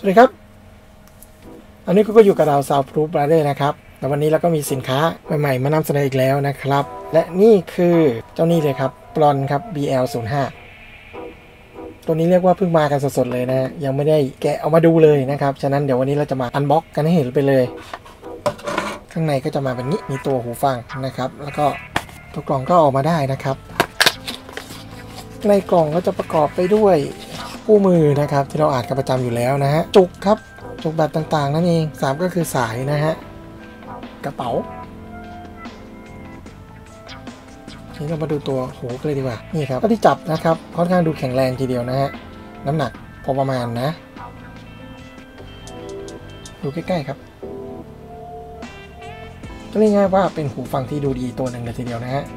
สวัสดีครับอันนี้ก็อยู่กับเรา Soundproof Brother นะครับแล้ววันนี้เราก็มีสินค้าใหม่ๆมานำเสนออีกแล้วนะครับและนี่คือเจ้านี่เลยครับปลอนครับ BL05 ตัวนี้เรียกว่าเพิ่งมากันสดๆเลยนะยังไม่ได้แกะเอามาดูเลยนะครับฉะนั้นเดี๋ยววันนี้เราจะมาอันบ็อกกันให้เห็นไปเลยข้างในก็จะมาเป็นนี้มีตัวหูฟังนะครับแล้วก็ตัวกล่องก็ออกมาได้นะครับในกล่องก็จะประกอบไปด้วยคู่มือนะครับที่เราอ่านกันประจำอยู่แล้วนะฮะจุกครับจุกแบบต่างๆนั่นเอง3ก็คือสายนะฮะกระเป๋าทีนี้เรามาดูตัวหูกันเลยดีกว่านี่ครับก็ที่จับนะครับค่อนข้างดูแข็งแรงทีเดียวนะฮะน้ำหนักพอประมาณนะดูใกล้ๆครับก็เรียกง่ายว่าเป็นหูฟังที่ดูดีตัวหนึ่งเลยทีเดียวนะฮะ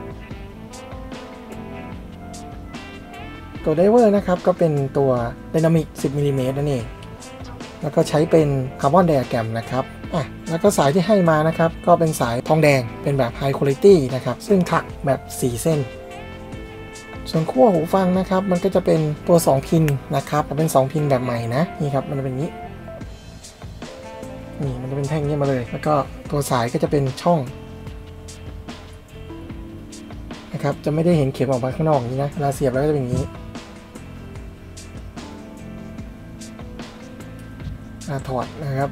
ตัวไดเวอร์นะครับก็เป็นตัว Dynamic 10 มิลลิเมตรนั่นเองแล้วก็ใช้เป็นคาร์บอนไดอะแกรมนะครับแล้วก็สายที่ให้มานะครับก็เป็นสายทองแดงเป็นแบบ High Quality นะครับซึ่งถักแบบ4เส้นส่วนขั้วหูฟังนะครับมันก็จะเป็นตัว2พินนะครับเป็น2พินแบบใหม่นะนี่ครับมันเป็นนี้นี่มันจะเป็นแท่งนี้มาเลยแล้วก็ตัวสายก็จะเป็นช่องนะครับจะไม่ได้เห็นเข็มออกมาข้างนอกนี้นะเวลาเสียบแล้วก็จะเป็นอย่างนี้ถอดนะครับ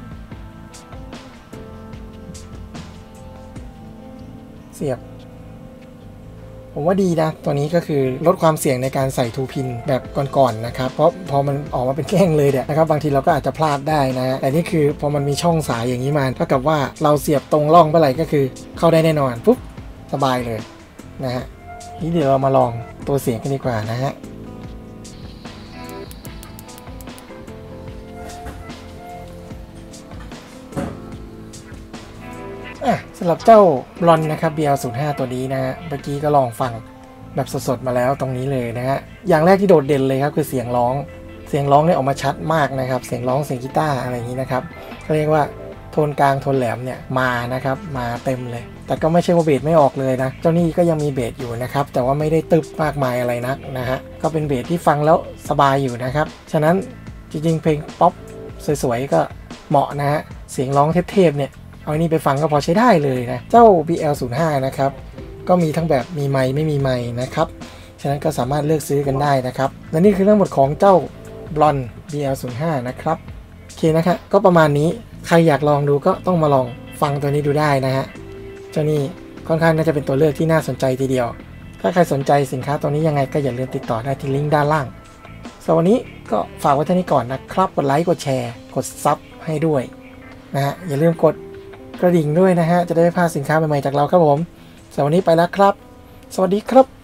เสียบผมว่าดีนะตัวนี้ก็คือลดความเสี่ยงในการใส่ทูพินแบบก่อนๆนะครับเพราะพอมันออกมาเป็นแท่งเลยเนี่ยนะครับบางทีเราก็อาจจะพลาดได้นะแต่นี่คือพอมันมีช่องสายอย่างนี้มาเท่ากับว่าเราเสียบตรงร่องเมื่อไหร่ก็คือเข้าได้แน่นอนปุ๊บสบายเลยนะฮะนี่เดี๋ยวเรามาลองตัวเสียงกันดีกว่านะฮะสำหรับเจ้าบลอนนะครับ BL05 ตัวนี้นะฮะเมื่อกี้ก็ลองฟังแบบสดๆมาแล้วตรงนี้เลยนะฮะอย่างแรกที่โดดเด่นเลยครับคือเสียงร้องเนี่ยออกมาชัดมากนะครับเสียงร้องเสียงกีตาร์อะไรอย่างนี้นะครับก็เรียกว่าโทนกลางโทนแหลมเนี่ยมานะครับมาเต็มเลยแต่ก็ไม่ใช่ว่าเบสไม่ออกเลยนะเจ้านี่ก็ยังมีเบสอยู่นะครับแต่ว่าไม่ได้ตึบมากมายอะไรนักนะฮะก็เป็นเบสที่ฟังแล้วสบายอยู่นะครับฉะนั้นจริงๆเพลงป๊อปสวยๆก็เหมาะนะฮะเสียงร้องเทพๆเนี่ยเอานี่ไปฟังก็พอใช้ได้เลยนะเจ้า BL05 นะครับก็มีทั้งแบบมีไมค์ไม่มีไมค์นะครับฉะนั้นก็สามารถเลือกซื้อกันได้นะครับและนี่คือทั้งหมดของเจ้า Blond BL05 นะครับโอเคนะครับก็ประมาณนี้ใครอยากลองดูก็ต้องมาลองฟังตัวนี้ดูได้นะฮะเจ้านี่ค่อนข้างน่าจะเป็นตัวเลือกที่น่าสนใจทีเดียวถ้าใครสนใจสินค้าตัวนี้ยังไงก็อย่าลืมติดต่อได้ที่ลิงก์ด้านล่างสำหรับวันนี้ก็ฝากไว้เท่านี้ก่อนนะครับกดไลค์กดแชร์กดซับให้ด้วยนะฮะอย่าลืมกดกระดิ่งด้วยนะฮะจะได้ไม่พลาดสินค้าใหม่ๆจากเราครับผมสำหรับวันนี้ไปแล้วครับสวัสดีครับ